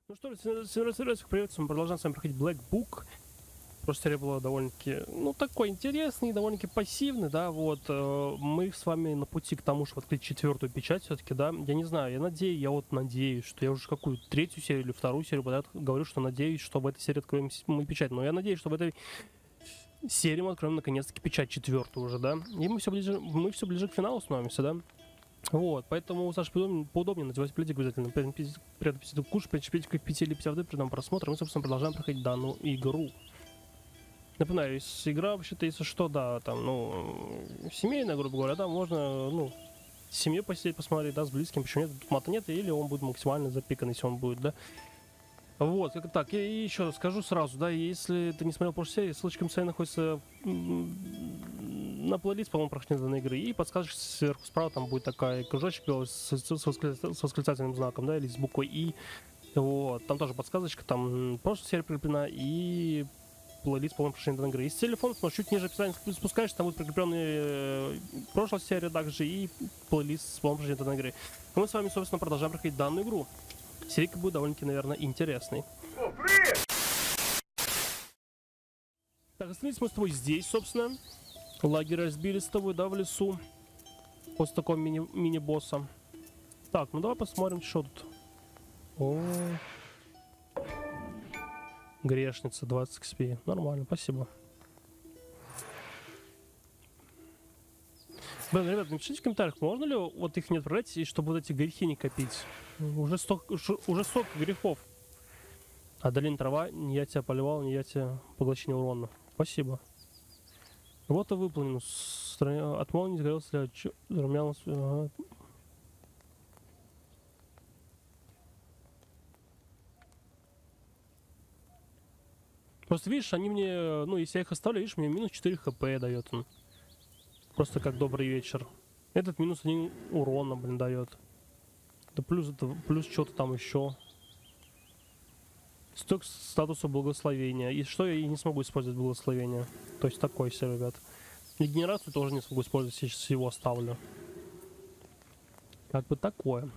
Ну что ж, привет, мы продолжаем с вами проходить Black Book. Прошлая серия была довольно-таки, ну, такой интересный, довольно-таки пассивный, да, вот. Мы с вами на пути к тому, чтобы открыть четвертую печать все-таки, да. Я не знаю, я надеюсь, что я уже какую третью серию или вторую серию подряд говорю, что надеюсь, что в этой серии откроем мы печать. Но я надеюсь, что в этой серии мы откроем наконец-таки печать четвертую уже, да. И мы все ближе к финалу становимся, да. Вот, поэтому, Саша, поудобнее надевать пледик обязательно. При этом писать куш, причепить к 5 или 5 воды, при этом просмотра, мы, собственно, продолжаем проходить данную игру. Напоминаю, игра, вообще-то, если что, да, там, ну, семейная, грубо говоря, да, можно, ну, с семьей посидеть, посмотреть, да, с близким, почему нет, тут мата нет, или он будет максимально запикан, если он будет, да. Вот, как так, и еще скажу сразу, да, если ты не смотрел прошлую серию, ссылочка в описании находится на плейлист, по-моему, прохождения данной игры, и подсказочка сверху справа, там будет такая кружочек с восклицательным знаком, да, или с буквой И, вот, там тоже подсказочка, там прошлая серия прикреплена, и плейлист, по-моему, прохождения данной игры. Из телефона, но чуть ниже описания спускаешься, там будет прикрепленный прошлая серия также, и плейлист, по-моему, прохождения данной игры. И мы с вами, собственно, продолжаем проходить данную игру. Серийка будет довольно-таки, наверное, интересной. О, привет! Так, остановились мы с тобой здесь, собственно. Лагерь разбили с тобой, да, в лесу. После такого мини-босса. Так, ну давай посмотрим, что тут. О, грешница, 20 XP. Нормально, спасибо. Блин, ребят, напишите в комментариях, можно ли вот их не отправлять, и чтобы вот эти грехи не копить. Уже столько грехов. Адалин трава, не я тебя поливал, не я тебя поглощение урона. Спасибо. Вот и выполнено. Отмол не сгорелся, зарумянился. Ага. Просто видишь, они мне, ну, если я их оставлю, видишь, мне минус 4 хп дает он. Просто как добрый вечер. Этот минус 1 урона, блин, дает. Да плюс что-то там еще. Сток статуса благословения. И что я и не смогу использовать благословение. То есть такой все, ребят. И генерацию тоже не смогу использовать, сейчас его оставлю. Как бы такое.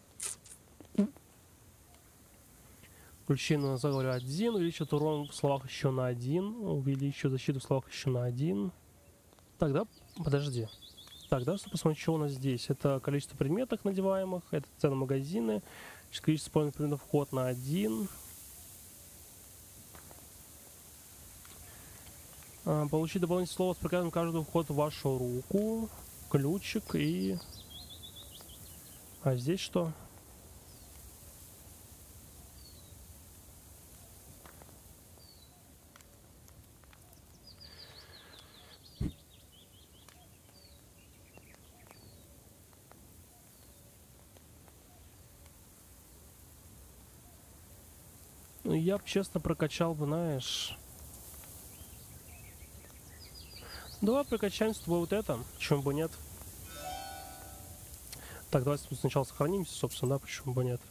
Включение на заговоре 1, увеличивает урон в словах еще на 1, увеличивает защиту в словах еще на 1. Тогда, подожди. Так, давай посмотрим, что у нас здесь. Это количество предметов надеваемых, это цены магазины, количество использованных предметов вход на 1. Получить дополнительное слово с приказом каждый вход в вашу руку, ключик и... А здесь что? Ну, я бы, честно, прокачал бы, знаешь... Давай прокачаем с тобой вот это, почему бы нет. Так, давайте сначала сохранимся, собственно, да, почему бы нет.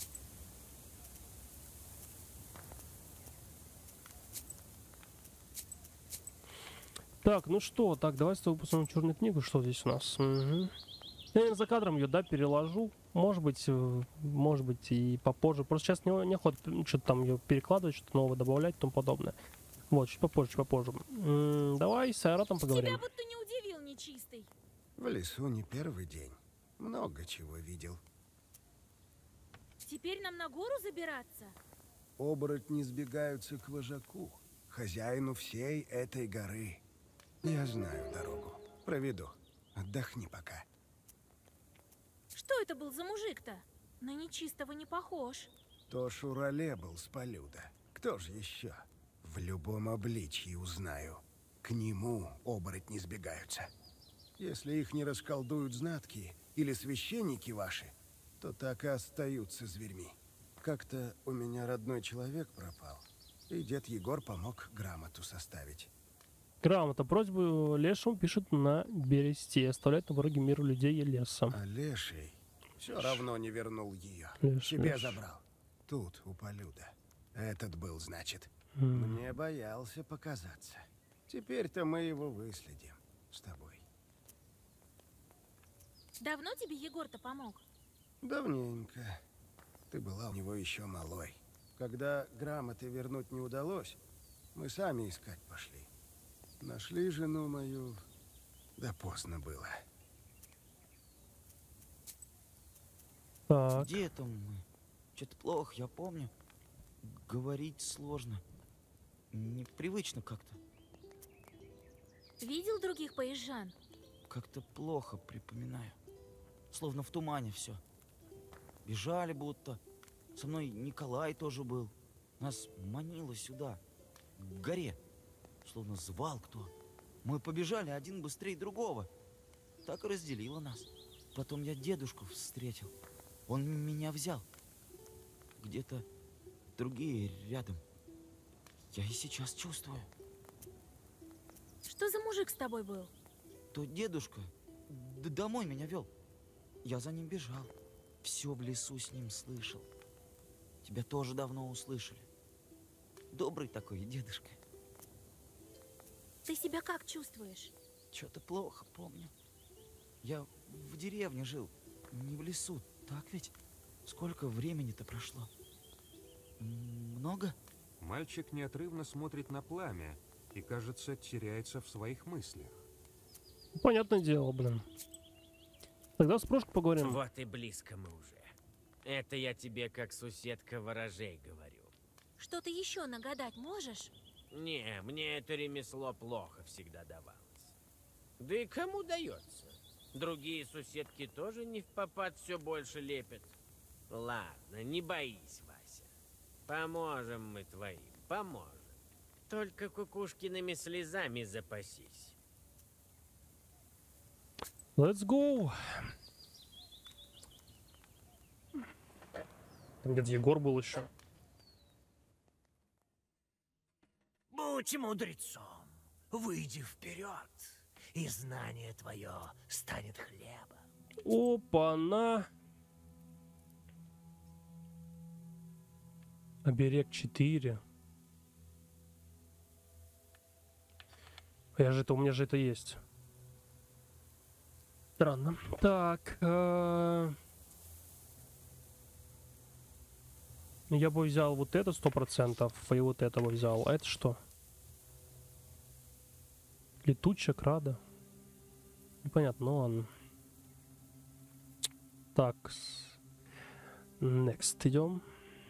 Так, ну что, так, давай с тобой посмотрим черную книгу, что здесь у нас. Угу. Я, наверное, за кадром ее, да, переложу. Может быть и попозже. Просто сейчас не охота что-то там ее перекладывать, что-то новое добавлять и тому подобное. Вот, чуть попозже. Давай с Айратом поговорим. Тебя будто не удивил нечистый. В лесу не первый день. Много чего видел. Теперь нам на гору забираться? Оборотни сбегаются к вожаку, хозяину всей этой горы. Я знаю дорогу. Проведу. Отдохни пока. Что это был за мужик-то? На нечистого не похож. То Шурале был с Полюда. Кто же еще? В любом обличье узнаю. К нему оборотни сбегаются. Если их не расколдуют знатки или священники ваши, то так и остаются зверьми. Как-то у меня родной человек пропал, и дед Егор помог грамоту составить. Грамота. Просьбу лешему пишет на бересте. Оставляет на дороге миру людей и леса. А леший все равно не вернул ее. Леш, Себе Леш. забрал. Тут, у Полюда. Этот был, значит. Мне боялся показаться. Теперь-то мы его выследим с тобой. Давно тебе Егор-то помог? Давненько. Ты была у него еще малой. Когда грамоты вернуть не удалось, мы сами искать пошли. Нашли жену мою, да поздно было. Так. Где это мы? Что-то плохо, я помню. Говорить сложно. Непривычно как-то. Видел других поезжан? Как-то плохо припоминаю. Словно в тумане все. Бежали будто. Со мной Николай тоже был. Нас манило сюда, к горе. Словно звал кто. Мы побежали один быстрее другого. Так и разделило нас. Потом я дедушку встретил. Он меня взял. Где-то другие рядом. Я и сейчас чувствую. Что за мужик с тобой был? То дедушка домой меня вел. Я за ним бежал. Все в лесу с ним слышал. Тебя тоже давно услышали. Добрый такой дедушка. Ты себя как чувствуешь? Что-то плохо помню. Я в деревне жил, не в лесу. Так ведь? Сколько времени-то прошло? Много? Мальчик неотрывно смотрит на пламя и, кажется, теряется в своих мыслях. Понятное дело, блин. Тогда с Прошкой поговорим. Вот и близко мы уже. Это я тебе как суседка ворожей говорю. Что ты еще нагадать можешь? Не, мне это ремесло плохо всегда давалось. Да и кому дается? Другие суседки тоже не впопад все больше лепят. Ладно, не боись, Вася. Поможем мы твоим, поможем. Только кукушкиными слезами запасись. Let's go. Там где-то Егор был еще. Будь мудрецом, выйди вперед, и знание твое станет хлебом. Опа-на. Оберег 4. У меня же это есть. Странно. Так. Я бы взял вот это 100%, и вот этого взял. А это что? Летучая крада. Непонятно, ну ладно. Так. Next идем.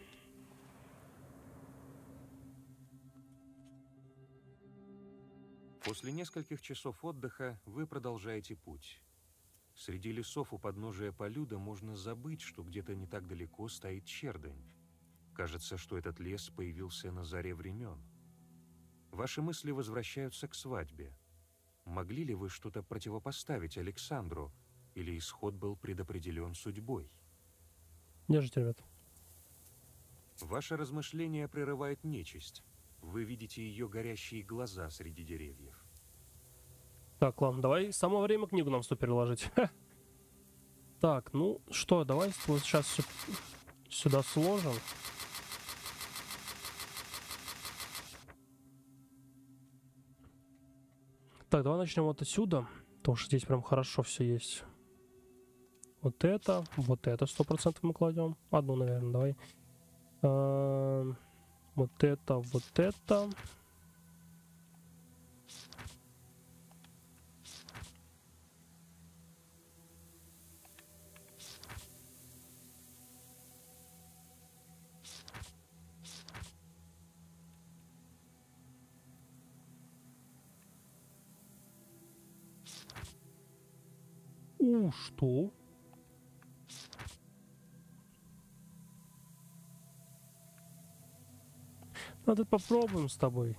После нескольких часов отдыха вы продолжаете путь. Среди лесов у подножия Полюда можно забыть, что где-то не так далеко стоит Чердань. Кажется, что этот лес появился на заре времен. Ваши мысли возвращаются к свадьбе. Могли ли вы что-то противопоставить Александру, или исход был предопределен судьбой? Держите, ребят. Ваше размышление прерывает нечисть. Вы видите ее горящие глаза среди деревьев. Так, ладно, давай само время книгу нам 100 переложить. Ха. Так, ну что, давай вот сейчас все сюда сложим. Так, давай начнем вот отсюда, потому что здесь прям хорошо все есть. Вот это 100% мы кладем. Одну, наверное, давай. Вот это. Что? Надо попробуем с тобой.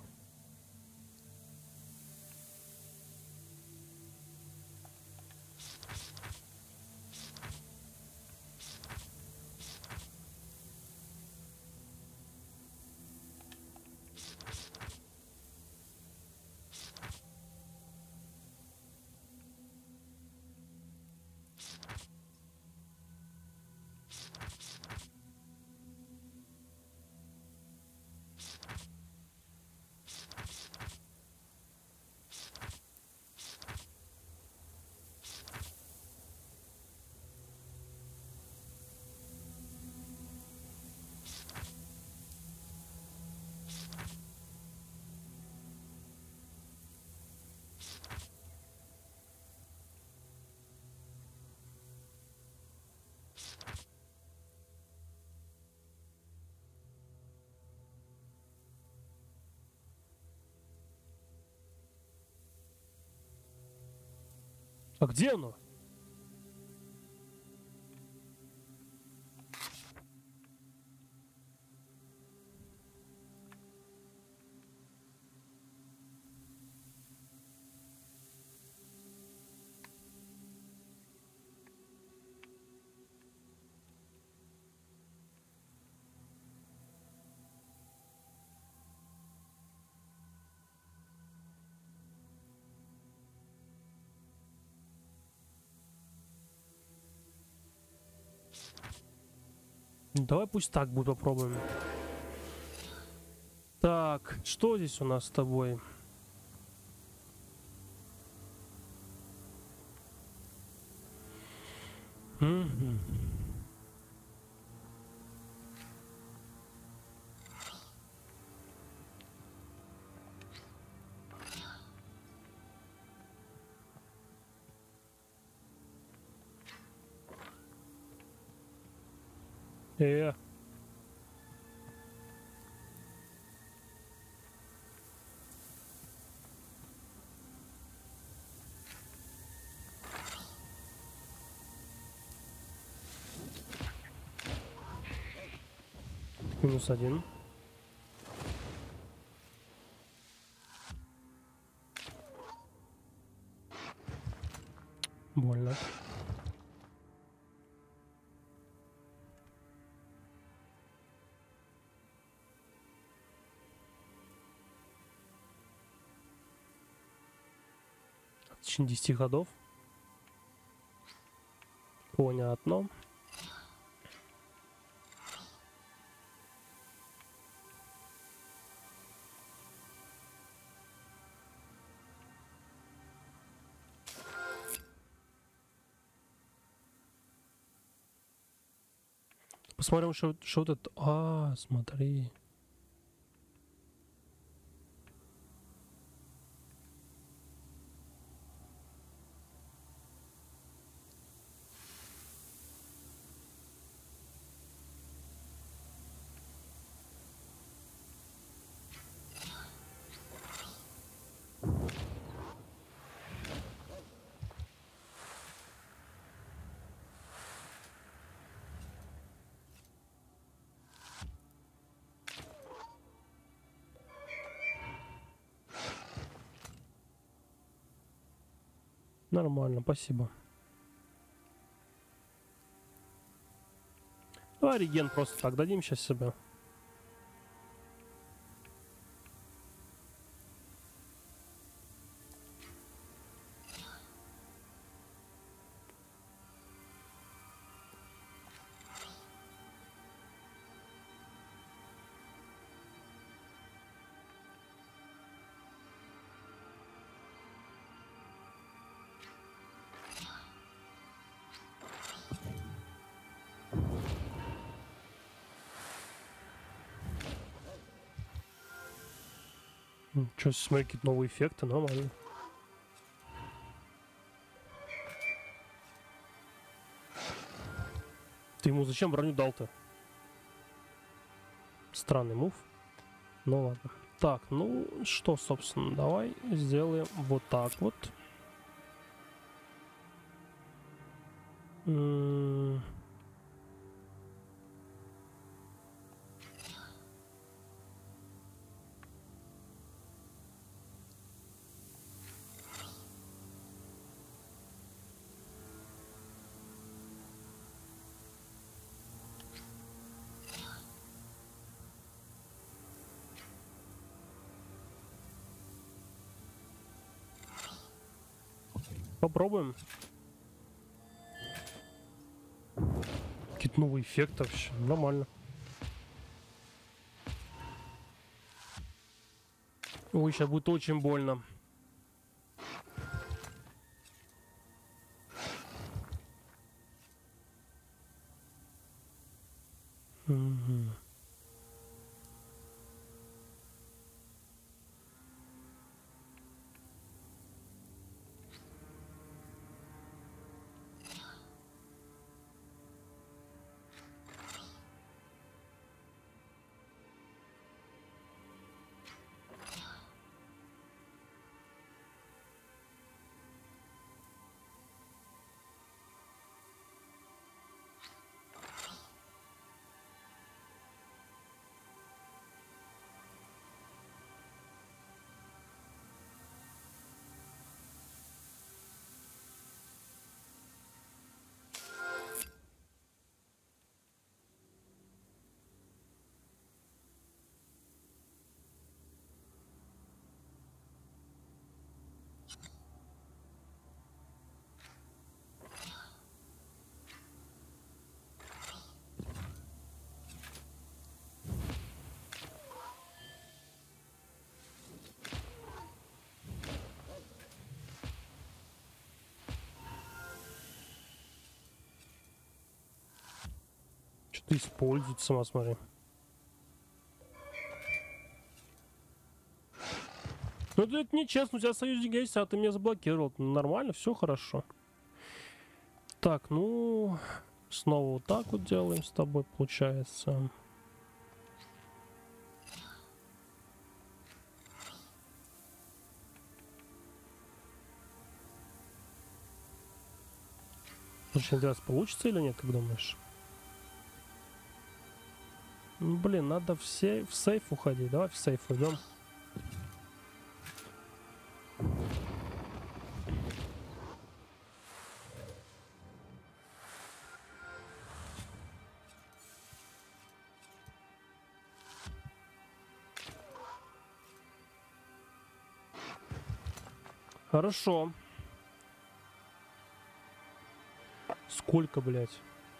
А где оно? Давай пусть так будет, попробуем. Так, что здесь у нас с тобой? Мгм. Э. -1. Больно. В течение 10 ходов. Понятно. Посмотрим, что вот это. А, смотри. Нормально, спасибо. Давай реген просто так дадим сейчас себе. Что, смотри, какие-то новые эффекты, нормально. Ты ему зачем броню дал-то? Странный мув. Ну ладно. Так, ну что, собственно, давай сделаем вот так вот. Попробуем. Какие-то новые эффекты вообще. Нормально. Ой, сейчас будет очень больно. Угу. Ты используется сама, смотри. Ну это нечестно, у тебя союзники есть, а ты меня заблокировал. Нормально, все хорошо. Так, ну... Снова вот так вот делаем с тобой, получается. Очень интересно, получится или нет, как думаешь? Ну, блин, надо в сейф уходить. Давай в сейф уйдем. Хорошо. Сколько, блядь?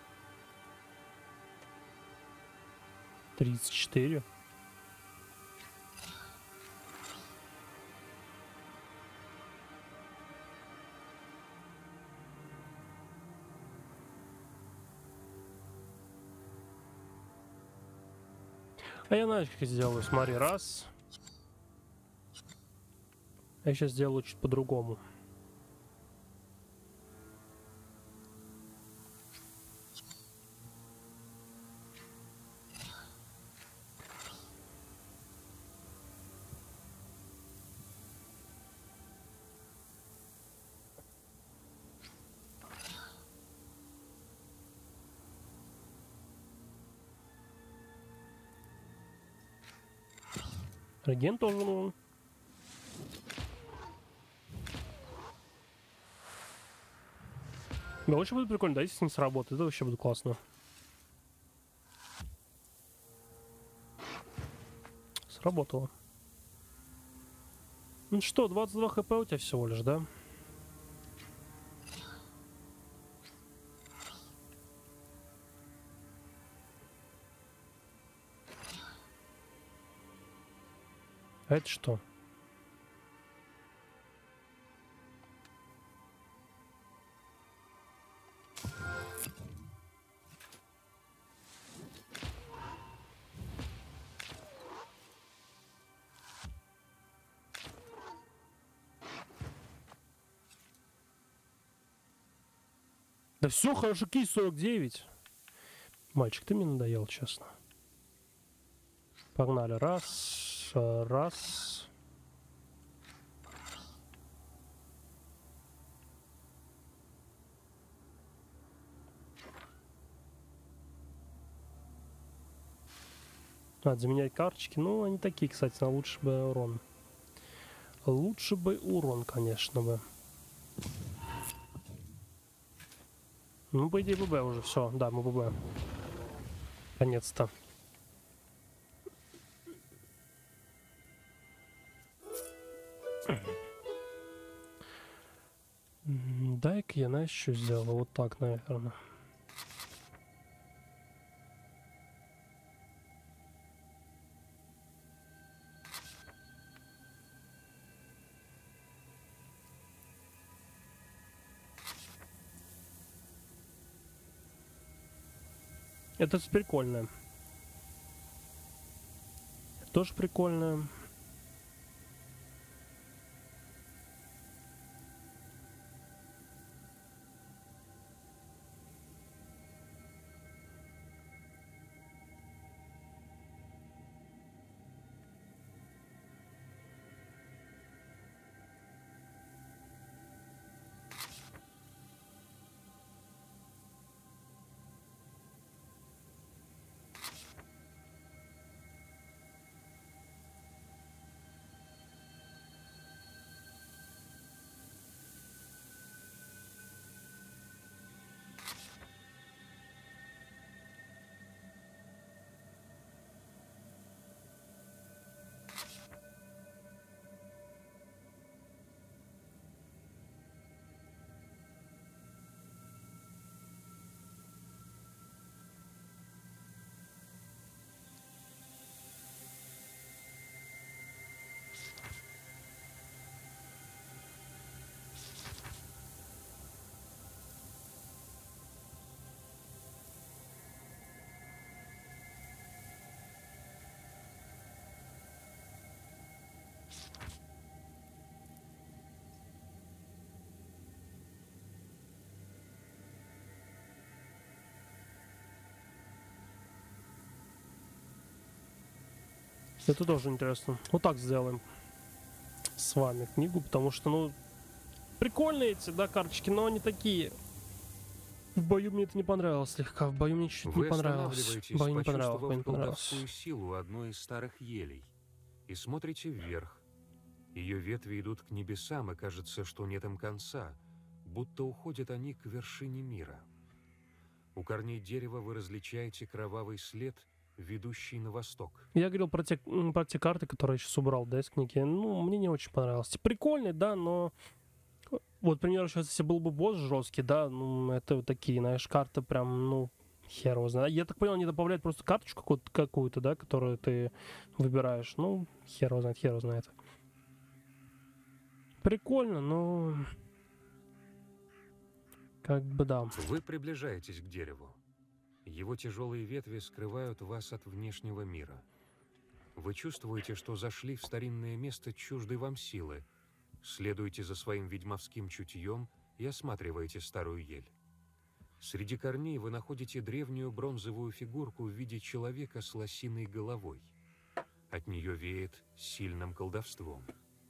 34. А я знаю, как я сделаю. Смотри, раз. Я сейчас сделаю чуть по-другому. Реген тоже нужен. Да, очень будет прикольно, да, если с ним сработает. Это вообще будет классно. Сработало. Ну что, 22 хп у тебя всего лишь, да? А это что? Да все хорошо, кей 49. Мальчик, ты мне надоел, честно. Погнали. Раз, раз. Надо заменять карточки. Ну, они такие, кстати, но лучше бы урон. Лучше бы урон, конечно бы. Ну, по идее, ББ уже. Все, да, мы ББ. Наконец-то. Дай-ка я, знаешь, что сделала? Вот так, наверное. Это прикольно. Тоже прикольно. Это тоже интересно. Вот так сделаем с вами книгу, потому что, ну, прикольные эти, да, карточки, но они такие. В бою мне это не понравилось слегка. В бою мне чуть не Вы понравилось. В останавливаетесь, бою не понравилось. В бою не почувствовав понравилось. колдовскую силу одной из старых елей, и смотрите вверх. Ее ветви идут к небесам, и кажется, что нет им конца, будто уходят они к вершине мира. У корней дерева вы различаете кровавый след, ведущий на восток. Я говорил про те карты, которые я сейчас убрал, да, из книги. Ну, мне не очень понравилось. Прикольный, да, но... Вот, к примеру, сейчас, если был бы босс жесткий, да, ну, это вот такие, знаешь, карты прям, ну, хер его знает. Я так понял, они добавляют просто карточку какую-то, да, которую ты выбираешь. Ну, хер его знает, хер его знает. Прикольно, но... Как бы да. Вы приближаетесь к дереву. Его тяжелые ветви скрывают вас от внешнего мира. Вы чувствуете, что зашли в старинное место чуждой вам силы, следуете за своим ведьмовским чутьем и осматриваете старую ель. Среди корней вы находите древнюю бронзовую фигурку в виде человека с лосиной головой. От нее веет сильным колдовством.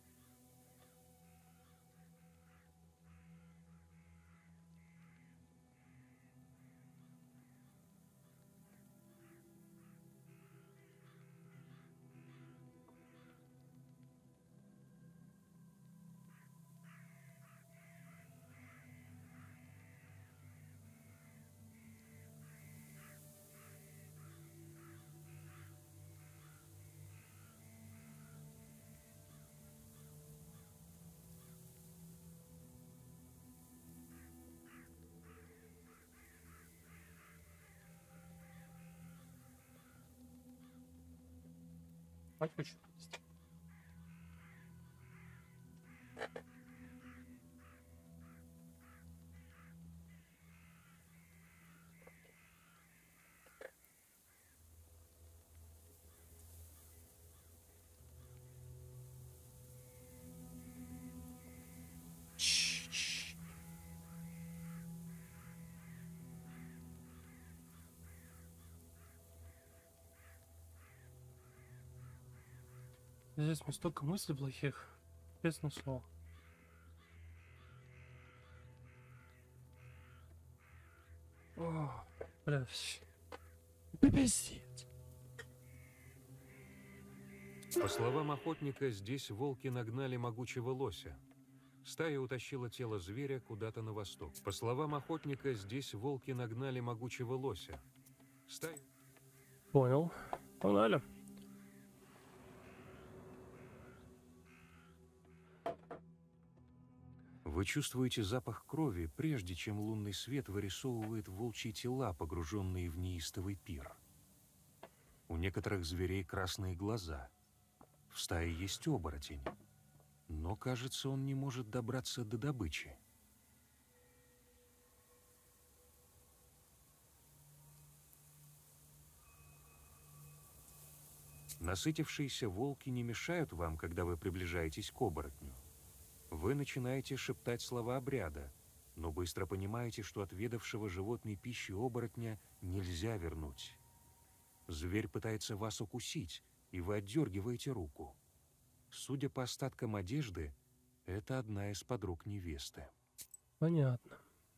Здесь мне столько мыслей плохих. Честное слово. О, блядь. Пипец. По словам охотника, здесь волки нагнали могучего лося. Стая утащила тело зверя куда-то на восток. По словам охотника, здесь волки нагнали могучего лося. Стая... Понял. Погнали. Вы чувствуете запах крови, прежде чем лунный свет вырисовывает волчьи тела, погруженные в неистовый пир. У некоторых зверей красные глаза. В стае есть оборотень. Но, кажется, он не может добраться до добычи. Насытившиеся волки не мешают вам, когда вы приближаетесь к оборотню. Вы начинаете шептать слова обряда, но быстро понимаете, что отведавшего животной пищи оборотня нельзя вернуть. Зверь пытается вас укусить, и вы отдергиваете руку. Судя по остаткам одежды, это одна из подруг невесты. Понятно.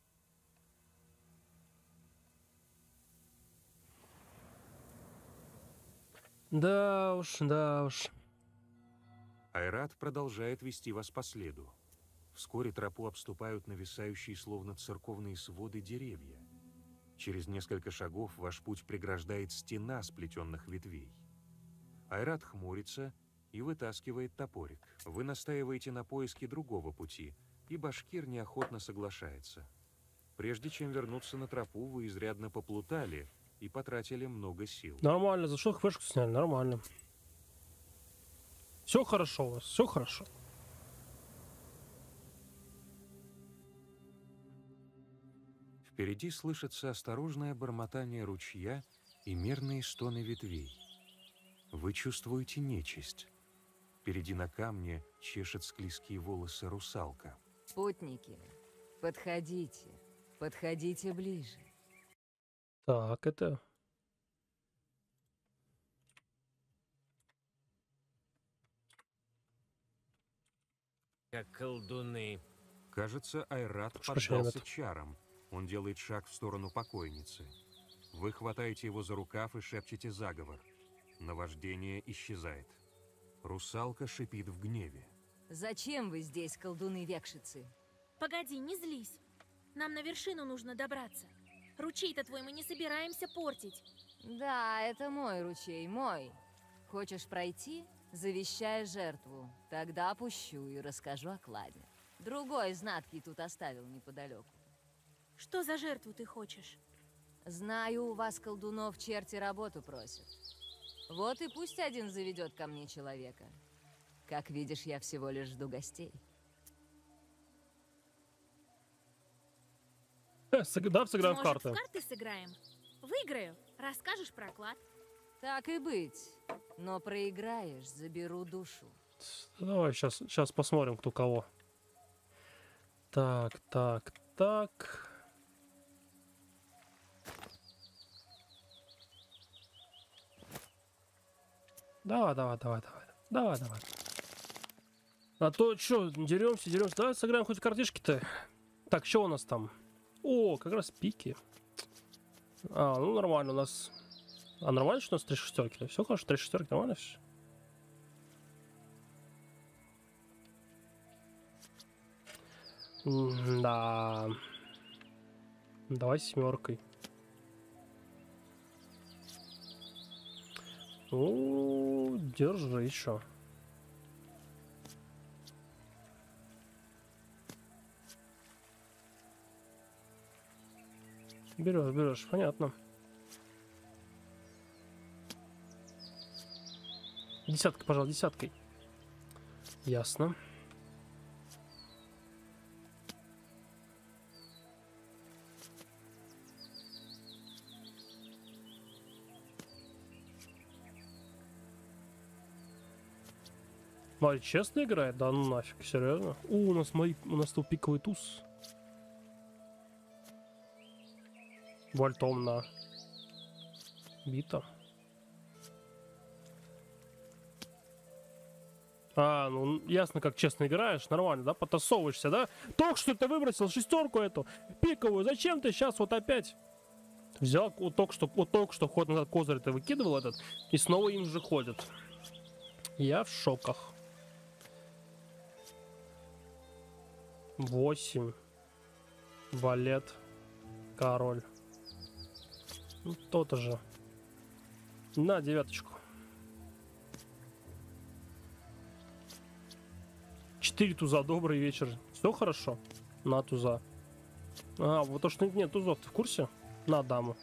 Да уж, да уж. Айрат продолжает вести вас по следу. Вскоре тропу обступают нависающие, словно церковные своды, деревья. Через несколько шагов ваш путь преграждает стена сплетенных ветвей. Айрат хмурится и вытаскивает топорик. Вы настаиваете на поиске другого пути, и башкир неохотно соглашается. Прежде чем вернуться на тропу, вы изрядно поплутали и потратили много сил. Нормально, за что хвешку сняли? Нормально. Все хорошо у вас, все хорошо. Впереди слышится осторожное бормотание ручья и мерные стоны ветвей. Вы чувствуете нечисть. Впереди на камне чешет склизкие волосы русалка. Путники, подходите, подходите ближе. Так, это... как колдуны. Кажется, Айрат Прошу прощения, поддался ребят. чарам. Он делает шаг в сторону покойницы. Вы хватаете его за рукав и шепчете заговор. Наваждение исчезает. Русалка шипит в гневе. Зачем вы здесь, колдуны-векшицы? Погоди, не злись. Нам на вершину нужно добраться. Ручей-то твой мы не собираемся портить. Да, это мой ручей, мой. Хочешь пройти? Завещай жертву. Тогда пущу и расскажу о кладе. Другой знаткий тут оставил неподалеку. Что за жертву ты хочешь? Знаю, у вас, колдунов, черти работу просят. Вот и пусть один заведет ко мне человека. Как видишь, я всего лишь жду гостей. Да, сыграем в Может, карты. в карты сыграем? Выиграю, расскажешь про клад. Так и быть. Но проиграешь, заберу душу. Давай сейчас посмотрим, кто кого. Так. Давай. А то что, деремся. Давай сыграем хоть картишки-то. Так, что у нас там? О, как раз пики. А, ну нормально у нас. А нормально, что у нас 3 шестерки? Все хорошо, 3 шестерки, нормально все? Да. Давай 7. Ну, держи еще. Берешь, понятно. 10, пожалуй, 10. Ясно. Смотри, честно играет? Да ну нафиг, серьезно? У нас тут пиковый туз. Вольтом на бита. А, ну ясно, как честно играешь, нормально, да? Потасовываешься, да? Только что ты выбросил шестерку эту пиковую, зачем ты сейчас вот опять взял, вот только что ход назад козырь ты выкидывал этот, и снова им же ходят. Я в шоках. 8. Валет. Король. Ну, то-то же. На 9. 4 туза, добрый вечер. Все хорошо? На туза. А, вот то, что нет тузов, ты в курсе? На даму.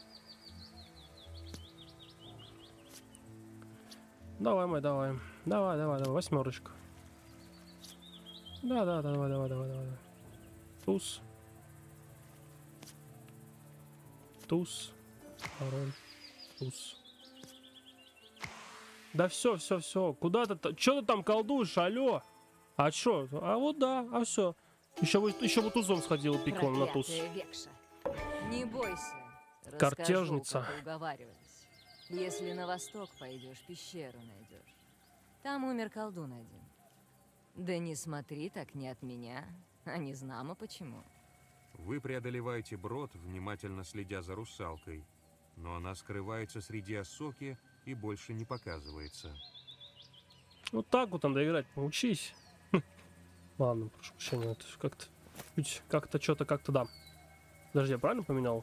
Давай, мой, давай. Давай. 8. Да, давай. Туз. Король. Туз. Да все. Куда ты? Че ты там колдуешь, алло? А чё? А вот да, а все. Еще бы тузом сходил пиковым на туз. Проклятая Векша. Не бойся. Картежница. Расскажу, как уговаривались. Если на восток пойдешь, пещеру найдешь. Там умер колдун один. Да не смотри так не от меня, а не знамо почему. Вы преодолеваете брод, внимательно следя за русалкой, но она скрывается среди осоки и больше не показывается. Вот так вот надо играть, поучись. Ладно, прошу прощения, это как-то что-то как-то да. Подожди, я правильно поменял?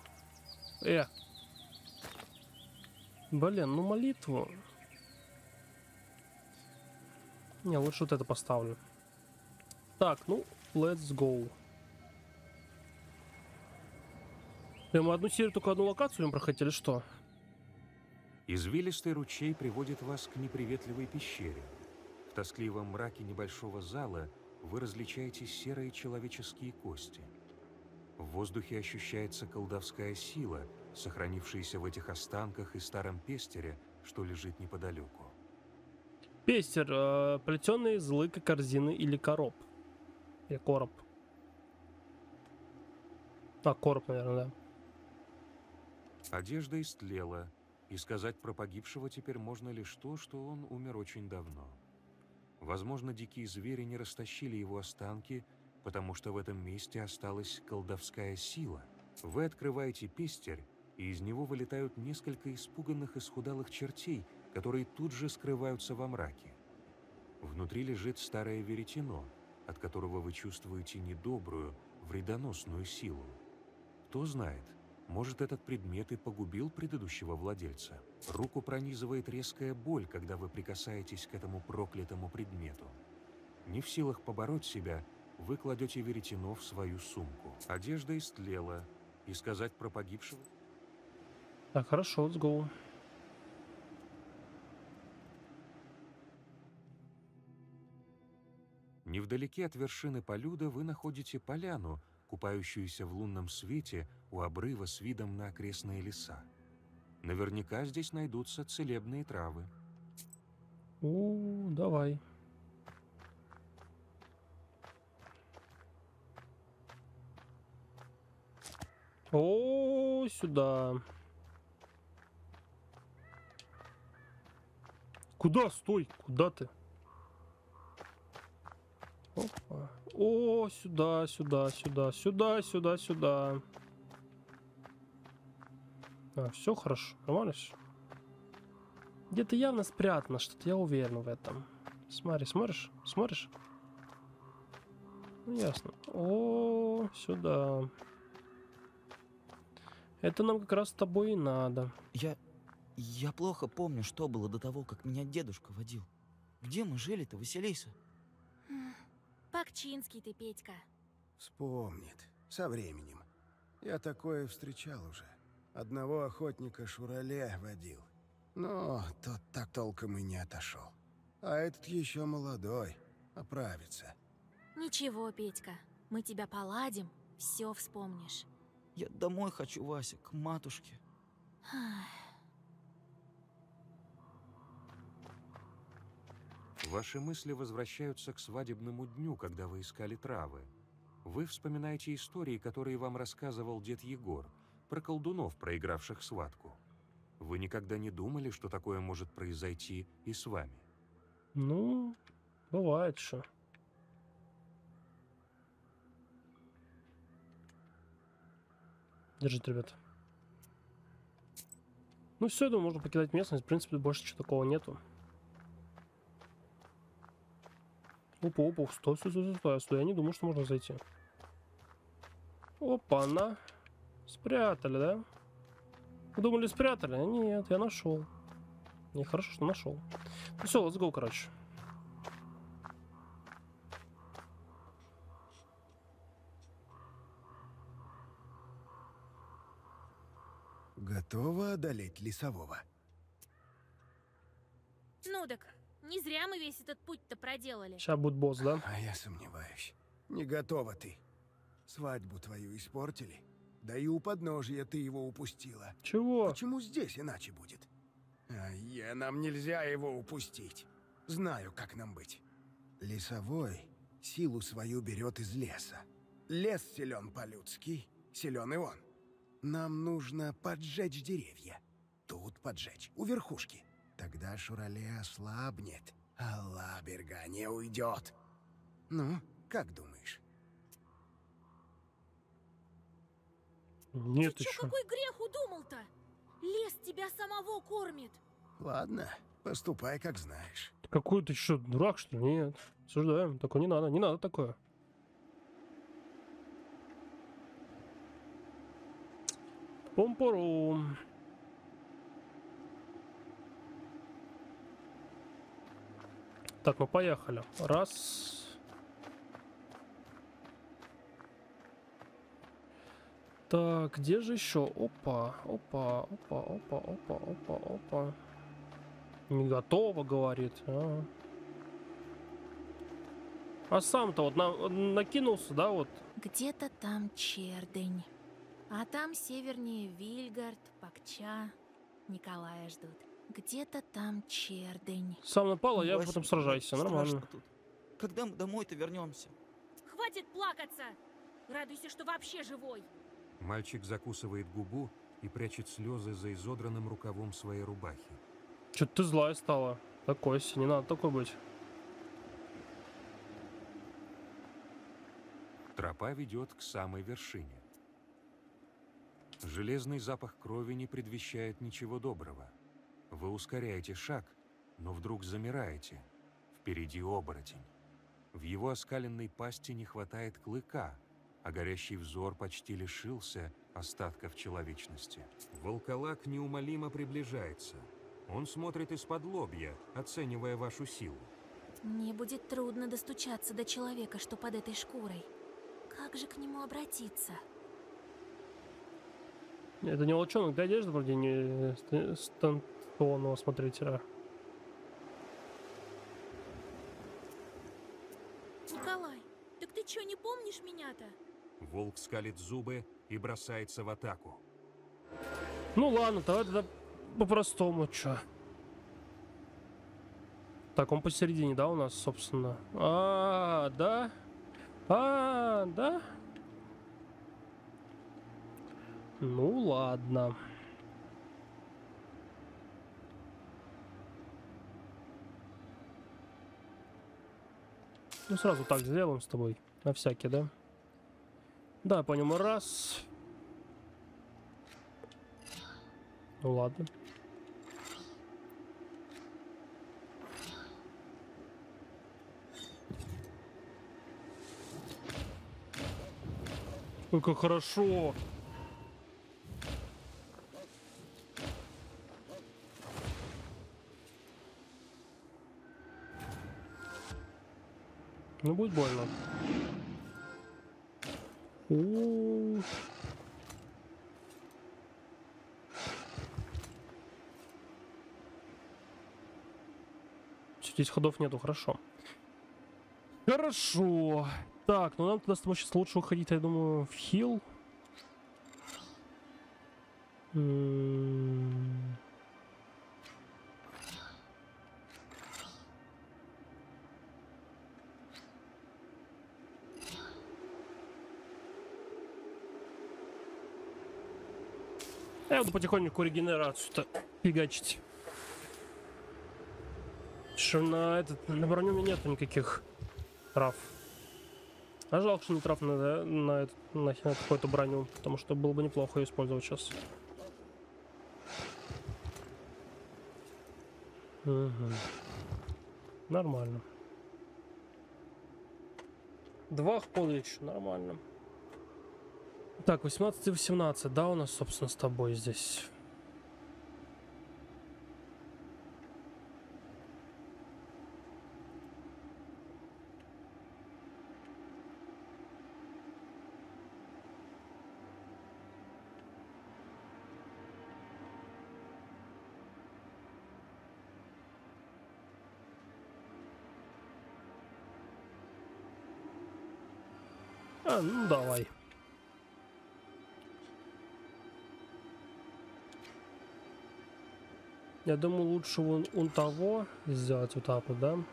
Блин, ну молитву. Не, лучше вот это поставлю. Так, ну, let's go. Мы одну серию, только одну локацию проходили, что? Извилистый ручей приводит вас к неприветливой пещере. В тоскливом мраке небольшого зала вы различаете серые человеческие кости. В воздухе ощущается колдовская сила, сохранившаяся в этих останках и старом пестере, что лежит неподалеку. Пестер, плетеные из лыка, корзины или короб. Или короб. А, короб, наверное, да. Одежда истлела, и сказать про погибшего теперь можно лишь то, что он умер очень давно. Возможно, дикие звери не растащили его останки, потому что в этом месте осталась колдовская сила. Вы открываете пестерь, и из него вылетают несколько испуганных исхудалых чертей, которые тут же скрываются во мраке. Внутри лежит старое веретено, от которого вы чувствуете недобрую, вредоносную силу. Кто знает, может, этот предмет и погубил предыдущего владельца. Руку пронизывает резкая боль, когда вы прикасаетесь к этому проклятому предмету. Не в силах побороть себя, вы кладете веретено в свою сумку. Одежда истлела, и сказать про погибшего... Так, хорошо, let's go. Невдалеке от вершины Полюда вы находите поляну, купающуюся в лунном свете у обрыва с видом на окрестные леса. Наверняка здесь найдутся целебные травы. Давай. О, сюда. Куда? Стой! Куда ты? Опа. О, сюда, сюда, сюда, сюда, сюда, сюда. Все хорошо, нормально все. Где-то явно спрятано что-то, я уверен в этом. Смотри, смотришь? Смотришь? Ну, ясно. О, сюда. Это нам как раз с тобой и надо. Я плохо помню, что было до того, как меня дедушка водил. Где мы жили-то, Василиса? Пакчинский ты, Петька. Вспомнит. Со временем. Я такое встречал уже. Одного охотника Шурале водил. Но тот так толком и не отошел. А этот еще молодой. Оправится. Ничего, Петька. Мы тебя поладим, все вспомнишь. Я домой хочу, Вася, к матушке. Ваши мысли возвращаются к свадебному дню, когда вы искали травы. Вы вспоминаете истории, которые вам рассказывал дед Егор, про колдунов, проигравших схватку. Вы никогда не думали, что такое может произойти и с вами? Ну, бывает что. Держите, ребята. Ну все, я думаю, можно покидать местность. В принципе, больше ничего такого нету. Опа, опа, стой, я не думаю, что можно зайти. Опа-на. Спрятали, да? Вы думали, спрятали? Нет, я нашел. Не, хорошо, что нашел. Ну все, let's go, короче. Готова одолеть лесового? Ну так, не зря мы весь этот путь-то проделали. Сейчас будет босс, да? А я сомневаюсь. Не готова ты. Свадьбу твою испортили. Да и у подножия ты его упустила. Чего? Почему здесь иначе будет? Нам нельзя его упустить. Знаю, как нам быть. Лесовой силу свою берет из леса. Лес силен по-людски, силен и он. Нам нужно поджечь деревья. Тут поджечь, у верхушки. Тогда Шурале ослабнет, а Лаберга не уйдет. Ну, как думаешь? Нет Ты еще. чё, какой грех удумал-то? Лес тебя самого кормит. Ладно, поступай, как знаешь. Какой ты что, дурак, что ли? Нет. Осуждаем. Такое не надо. Не надо такое. Пум-пурум. Так, ну поехали. Раз. Так, где же еще? Опа, опа, опа, опа, опа, опа, опа. Не готово, говорит. А сам-то вот накинулся, да, вот. Где-то там Чердень. А там севернее Вильгард, Пакча, Николая ждут. Где-то там Чердень. Сам напал, а я Вася, потом сражайся, страшно нормально. тут. Когда мы домой-то вернемся? Хватит плакаться! Радуйся, что вообще живой. Мальчик закусывает губу и прячет слезы за изодранным рукавом своей рубахи. Что-то ты злая стала. Такой, не надо такой быть. Тропа ведет к самой вершине. Железный запах крови не предвещает ничего доброго. Вы ускоряете шаг, но вдруг замираете. Впереди оборотень. В его оскаленной пасти не хватает клыка, а горящий взор почти лишился остатков человечности. Волколак неумолимо приближается. Он смотрит из-под лобья, оценивая вашу силу. Мне будет трудно достучаться до человека, что под этой шкурой. Как же к нему обратиться? Это не волчонок, да, одежда вроде не стантонного смотрителя. Николай, так ты что, не помнишь меня-то? Волк скалит зубы и бросается в атаку. Ну ладно, давай тогда по-простому, чё. Так, он посередине, да, у нас, собственно? Да? Да? Ну ладно. Ну сразу так сделаем с тобой. На всякий, да? Да, по нему раз. Ну ладно. Ой, как хорошо. Ну, будет больно. У-у-у. Здесь ходов нету, хорошо. Хорошо. Так, ну нам туда с тобой сейчас лучше уходить, я думаю, в хил. Я буду потихоньку регенерацию-то фигачить. Что на броню у меня нету никаких трав. А жалко, что не трав на какую-то броню, потому что было бы неплохо ее использовать сейчас. Угу. Нормально. 2 хода еще, нормально. Так, 18 и 18, да, у нас, собственно, с тобой здесь. Ну давай. Я думаю, лучше он того сделать вот так вот, да?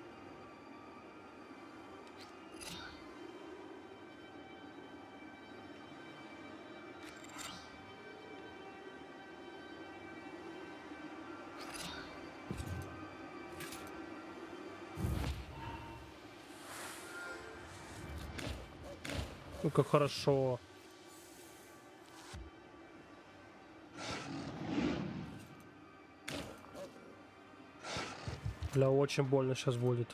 Ну как хорошо. Бля, очень больно сейчас будет.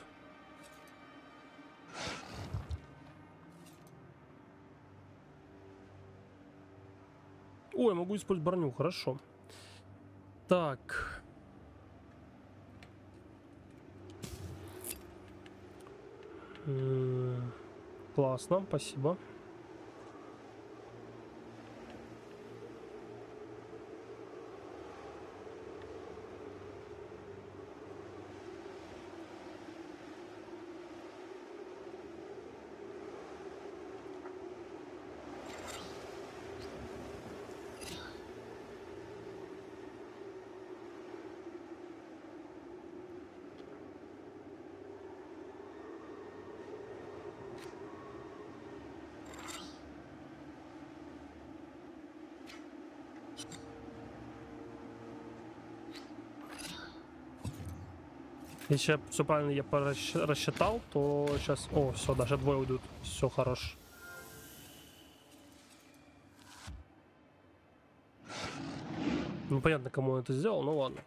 Ой, могу использовать броню, хорошо. Так. Классно, спасибо. Если я все правильно рассчитал, то сейчас... О, все, даже 2 уйдут. Все хорошо. Непонятно, кому он это сделал, но ладно.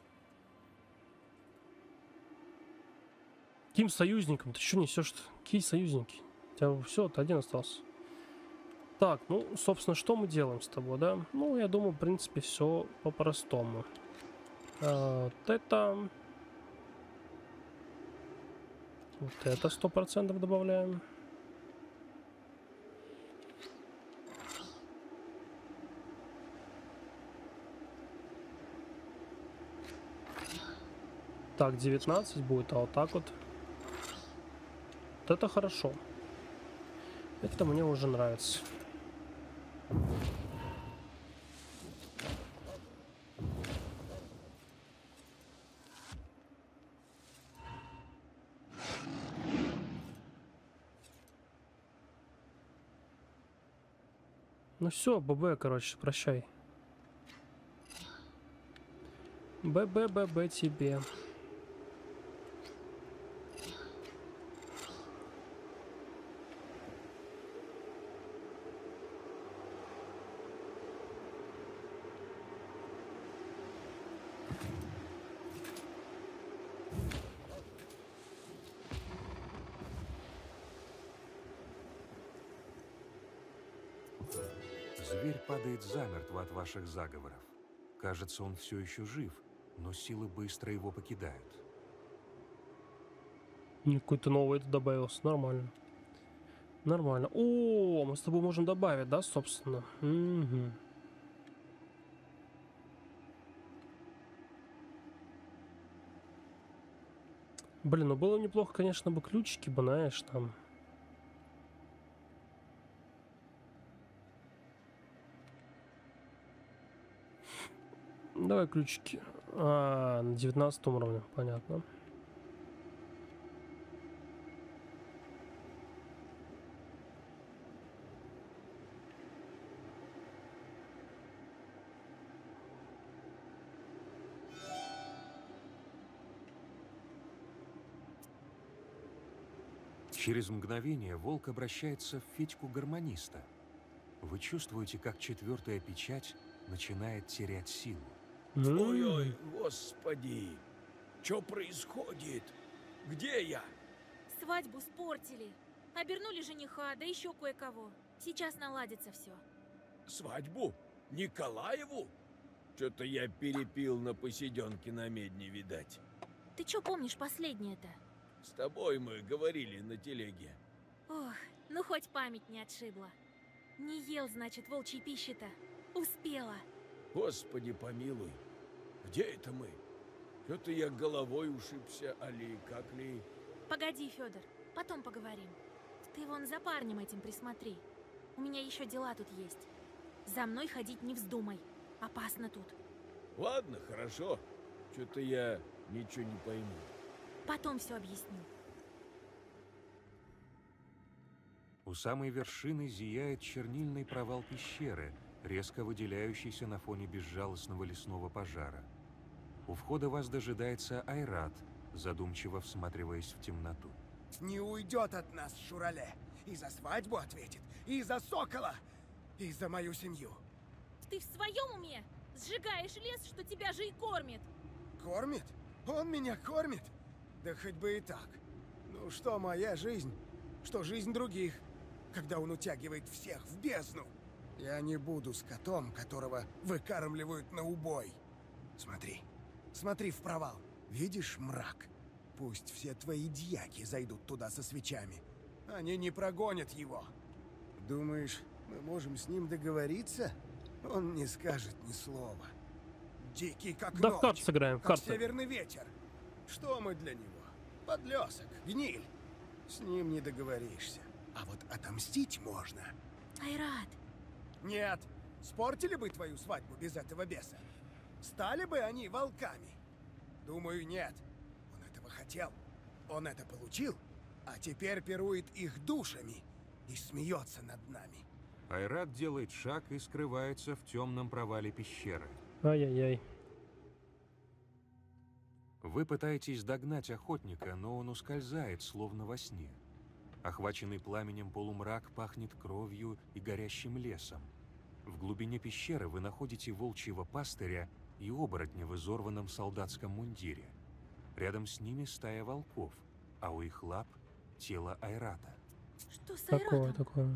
Каким союзником? Ты что несешь-то? Какие союзники? У тебя все, ты один остался. Так, ну, собственно, что мы делаем с тобой, да? Ну, я думаю, в принципе, все по-простому. Вот это 100% добавляем. Так, 19 будет, а вот так вот. Вот это хорошо. Это мне уже нравится. Ну все, ББ, короче, прощай. ББ тебе. Зверь падает замертво от ваших заговоров. Кажется, он все еще жив, но силы быстро его покидают. Какой-то новый это добавился. Нормально. Нормально. О, мы с тобой можем добавить, да, собственно? Угу. Блин, ну было неплохо, конечно, бы ключики бы, знаешь, там. Давай ключики. На 19 уровне, понятно. Через мгновение волк обращается в Федьку-гармониста. Вы чувствуете, как 4-я печать начинает терять силу. Ой-ой, господи! Что происходит? Где я? Свадьбу спортили. Обернули жениха, да еще кое-кого. Сейчас наладится все. Свадьбу? Николаеву? Что-то я перепил на посиденке на медне, видать. Ты что помнишь последнее-то? С тобой мы говорили на телеге. Ох, ну хоть память не отшибла. Не ел, значит, волчьей пищи-то. Успела. Господи помилуй. Где это мы? Что-то я головой ушибся, али как ли... Погоди, Федор, потом поговорим. Ты вон за парнем этим присмотри. У меня еще дела тут есть. За мной ходить не вздумай. Опасно тут. Ладно, хорошо. Что-то я ничего не пойму. Потом все объясню. У самой вершины зияет чернильный провал пещеры, резко выделяющийся на фоне безжалостного лесного пожара. У входа вас дожидается Айрат, задумчиво всматриваясь в темноту. Не уйдет от нас Шурале. И за свадьбу ответит, и за сокола, и за мою семью. Ты в своем уме? Сжигаешь лес, что тебя же и кормит. Кормит? Он меня кормит? Да хоть бы и так. Ну что моя жизнь, что жизнь других, когда он утягивает всех в бездну. Я не буду скотом, которого выкармливают на убой. Смотри, смотри в провал. Видишь мрак? Пусть все твои дьяки зайдут туда со свечами. Они не прогонят его. Думаешь, мы можем с ним договориться? Он не скажет ни слова. Дикий как Да ночь, в карты сыграем, в как карты. северный ветер. Что мы для него? Подлесок, гниль. С ним не договоришься. А вот отомстить можно. Айрат, Нет. Спортили бы твою свадьбу без этого беса? Стали бы они волками? Думаю, нет. Он этого хотел. Он это получил. А теперь пирует их душами и смеется над нами. Айрат делает шаг и скрывается в темном провале пещеры. Ай-яй-яй. Вы пытаетесь догнать охотника, но он ускользает, словно во сне. Охваченный пламенем полумрак пахнет кровью и горящим лесом. В глубине пещеры вы находите волчьего пастыря и оборотня в изорванном солдатском мундире. Рядом с ними стая волков, а у их лап тело Айрата. Что с Такое, Айратом? такое.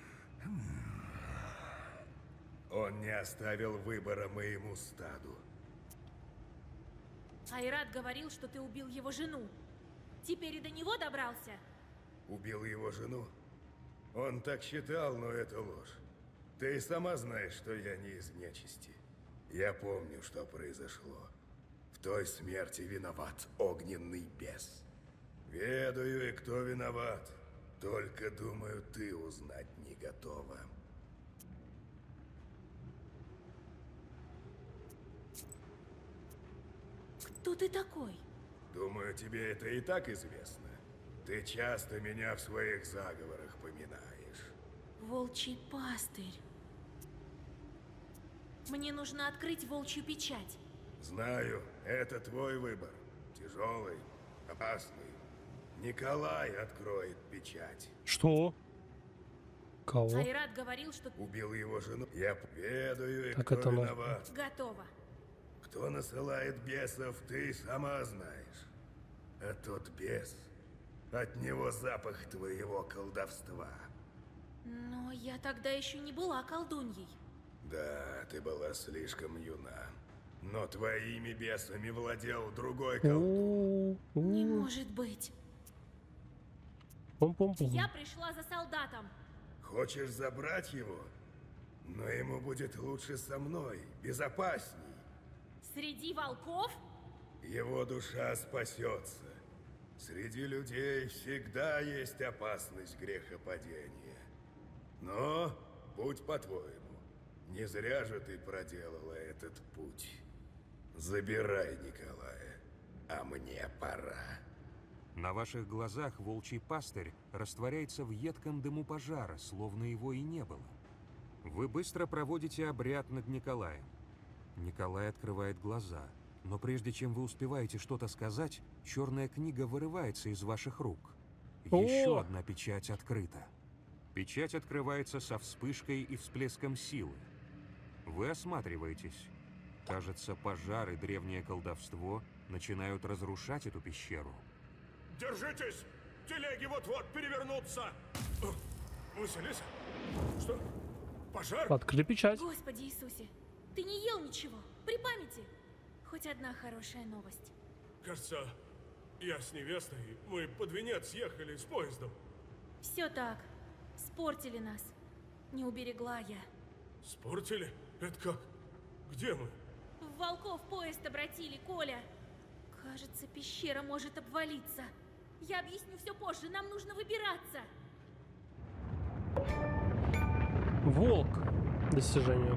Он не оставил выбора моему стаду. Айрат говорил, что ты убил его жену. Теперь и до него добрался? Убил его жену? Он так считал, но это ложь. Ты и сама знаешь, что я не из нечисти. Я помню, что произошло. В той смерти виноват огненный бес. Ведаю, и кто виноват. Только, думаю, ты узнать не готова. Кто ты такой? Думаю, тебе это и так известно. Ты часто меня в своих заговорах поминаешь. Волчий пастырь. Мне нужно открыть волчью печать. Знаю, это твой выбор. Тяжелый, опасный. Николай откроет печать. Что? Кого? Айрат говорил, что... Убил его жену. Я ведаю, и Так кто это ладно. виноват. Готово. Кто насылает бесов, ты сама знаешь. А тот бес, от него запах твоего колдовства. Но я тогда еще не была колдуньей. Да, ты была слишком юна. Но твоими бесами владел другой колдун. Не может быть. Пум-пум-пум. Я пришла за солдатом. Хочешь забрать его? Но ему будет лучше со мной, безопасней. Среди волков? Его душа спасется. Среди людей всегда есть опасность грехопадения. Но будь по-твоему. Не зря же ты проделала этот путь. Забирай Николая, а мне пора. На ваших глазах волчий пастырь растворяется в едком дыму пожара, словно его и не было. Вы быстро проводите обряд над Николаем. Николай открывает глаза, но прежде чем вы успеваете что-то сказать, черная книга вырывается из ваших рук. Еще одна печать открыта. Печать открывается со вспышкой и всплеском силы. Вы осматриваетесь. Кажется, пожар и древнее колдовство начинают разрушать эту пещеру. Держитесь! Телеги вот-вот перевернутся! Василиса? Что? Пожар? Открыли печать. Господи Иисусе, ты не ел ничего? При памяти? Хоть одна хорошая новость. Кажется, я с невестой, мы под венец ехали с поездом. Все так. Спортили нас. Не уберегла я. Спортили? Это как? Где мы? В волков поезд обратили, Коля. Кажется, пещера может обвалиться. Я объясню все позже, нам нужно выбираться. Волк. Достижение.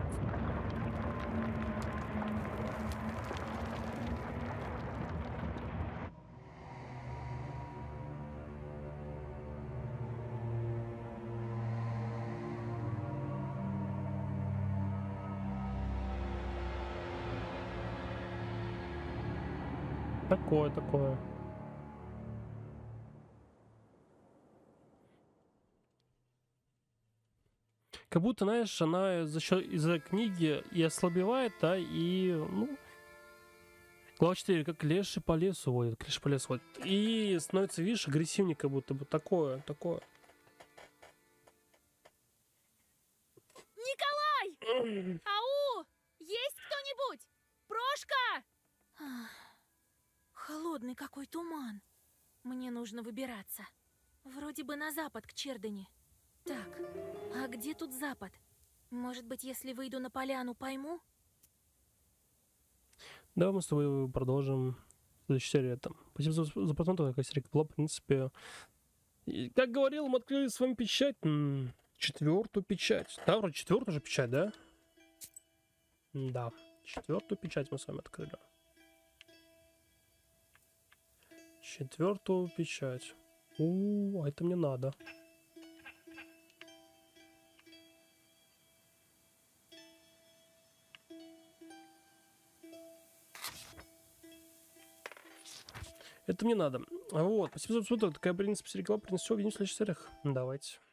Такое. Как будто, знаешь, она за счет из-за книги и ослабевает, да, и, ну, глава 4, как леший по лесу водит, и становится, видишь, агрессивнее, как будто бы такое. Николай! Ау! Есть кто-нибудь? Прошка! Холодный какой туман. Мне нужно выбираться. Вроде бы на запад, к Чердани. Так, а где тут запад? Может быть, если выйду на поляну, пойму? Давай мы с тобой продолжим следующую серию. Спасибо за просмотр, такая серия была, в принципе. И, как говорил, мы открыли с вами печать. 4-ю печать. Да, вроде 4-ю же печать, да? Да, 4-ю печать мы с вами открыли. 4-ю печать. А это мне надо. Это мне надо. Вот, спасибо за просмотр. Такая, в принципе, серия была. Принесу, увидимся в следующих сериях. Давайте.